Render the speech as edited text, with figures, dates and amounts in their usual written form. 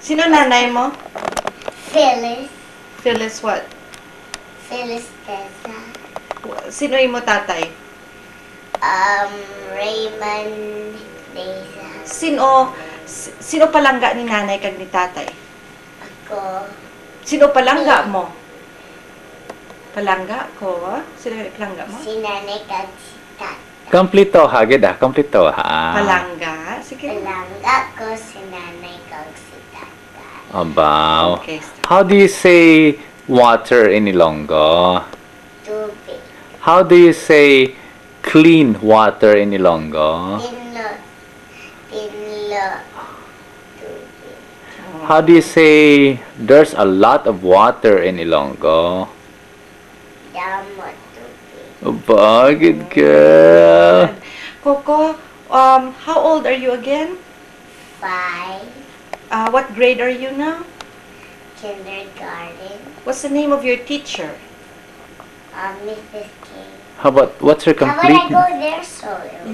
Sino nanay mo? Phyllis. Phyllis what? Phyllis Tessa. Sino imo tatay? Raymond Deza. Sino palangga ni nanay kag ni tatay? Ako. Sino palangga mo? Palangga ko, ha? Sino palangga mo? Si nanay kag si tata. Kompleto ha, gid ah. Kompleto ha. Palangga? Sige. Palangga ko si nanay kag si tata. Abaw. Okay. How do you say water in Ilonggo? Tubig. How do you say clean water in Ilonggo? Tinlo. Tinlo. Tubig. How do you say there's a lot of water in Ilonggo? Damot tubig. Bagid ka. Coco, how old are you again? 5. What grade are you now? Kindergarten. What's the name of your teacher? Mrs. King. How about what's your How would complete I go there so